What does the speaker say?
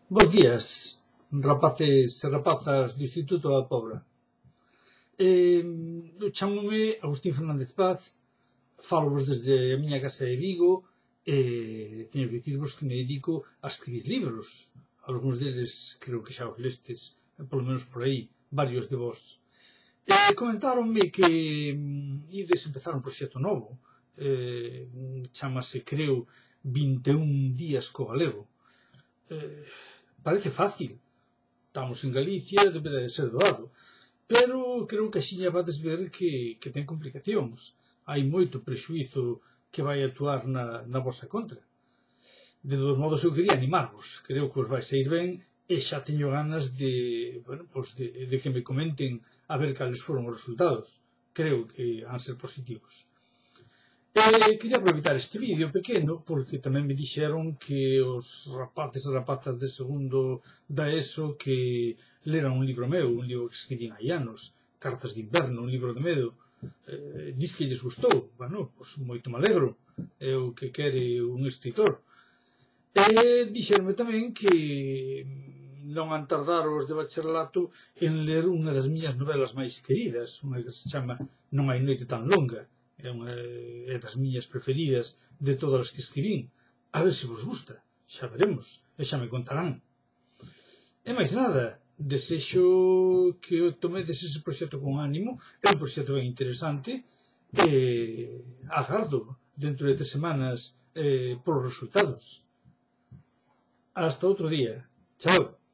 Bos días, rapaces e rapazas do Instituto da Pobra. Chámome Agustín Fernández Paz, falo-vos desde a miña casa de Vigo e teño que dicirvos que me dedico a escribir libros. Algúns deles creo que xa os lestes, polo menos por aí, varios de vos. Comentáronme que ides empezar un proxecto novo, chamase, creo, 21 días co galego. Parece fácil, estamos en Galicia, debe de ser doado, pero creo que axiña vades ver que ten complicacións. Hai moito prexuízo que vai actuar na vosa contra. De todos modos, eu quería animarvos, creo que os vais a ir ben e xa teño ganas de que me comenten a ver cales foron os resultados. Creo que han ser positivos. Quería aproveitar este vídeo pequeno porque tamén me dixeron que os rapaces e rapazas de segundo da ESO que leran un libro meu, un libro que escribín hai anos, Cartas de Inverno, un libro de medo. Diz que lles gustou. Bueno, pois moito me alegro. É o que quere un escritor. Dixeronme tamén que non han tardar os de bacharelato en ler unha das miñas novelas máis queridas, unha que se chama Non hai noite tan longa. É das miñas preferidas de todas as que escribín. A ver se vos gusta, xa veremos, e xa me contarán. E máis nada, desexo que tomedes ese proxecto con ánimo, é un proxecto ben interesante, e agardo dentro de 3 semanas polos resultados. Hasta outro día. Chao.